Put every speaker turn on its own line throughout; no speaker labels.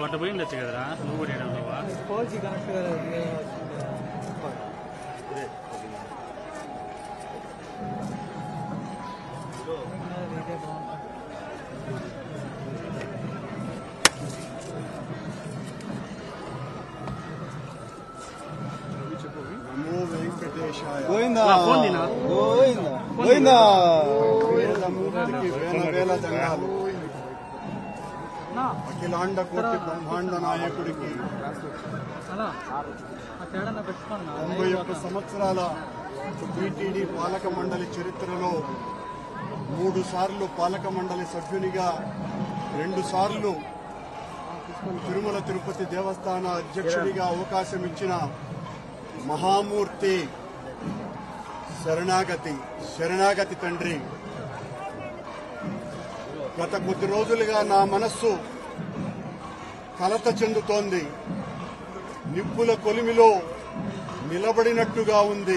అట్లా పోయిండొచ్చు కదరా నువ్వు కూడా ఏడవలేవా
పోల్చి కనెక్ట్
గోవిందా గోవిందా గోవిందా మూర్తికి వేల వేల దండాలు. అఖిలాండ కోటి బ్రహ్మాండ నాయకుడికి 91 సంవత్సరాల టీటీడీ పాలక మండలి చరిత్రలో 3 సార్లు పాలక మండలి సభ్యునిగా 2 సార్లు తిరుమల తిరుపతి దేవస్థాన అధ్యక్షుడిగా అవకాశం ఇచ్చిన మహామూర్తి శరణాగతి తండ్రి. గత కొద్ది రోజులుగా నా మనస్సు కలత చెందుతోంది. నిప్పుల కొలిమిలో నిలబడినట్టుగా ఉంది.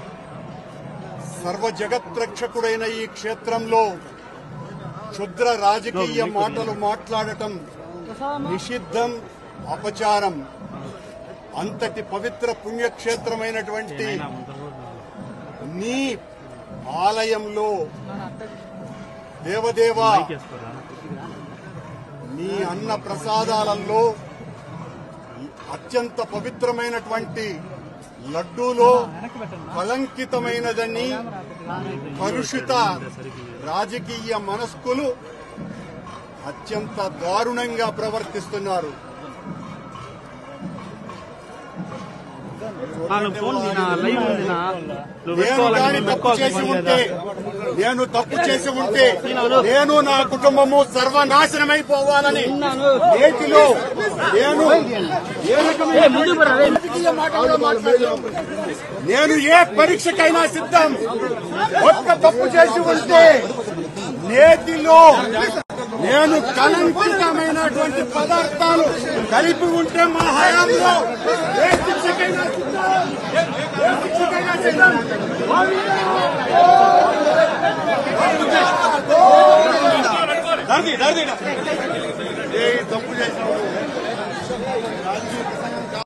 సర్వ జగత్రక్షకుడైన ఈ క్షేత్రంలో క్షుద్ర రాజకీయ మాటలు మాట్లాడటం నిషిద్ధం, అపచారం. అంతటి పవిత్ర పుణ్యక్షేత్రమైనటువంటి నీ ఆలయంలో దేవదేవా నీ అన్న ప్రసాదాలలో అత్యంత పవిత్రమైనటువంటి లడ్డూలో కళంకితమైనదని కలుషిత రాజకీయ మనస్కులు అత్యంత దారుణంగా ప్రవర్తిస్తున్నారు. నేను తప్పు చేసి ఉంటే నేను నా కుటుంబము సర్వనాశనమైపోవాలని నేటిలో నేను ఏ పరీక్షకైనా సిద్ధం. ఒక్క తప్పు చేసి ఉంటే నేతిలో నేను కళంకితమైనటువంటి పదార్థాలు కలిపి ఉంటే మా హయాంలో ఏ శిక్షకైనా సిద్ధం. తప్పు చేసిన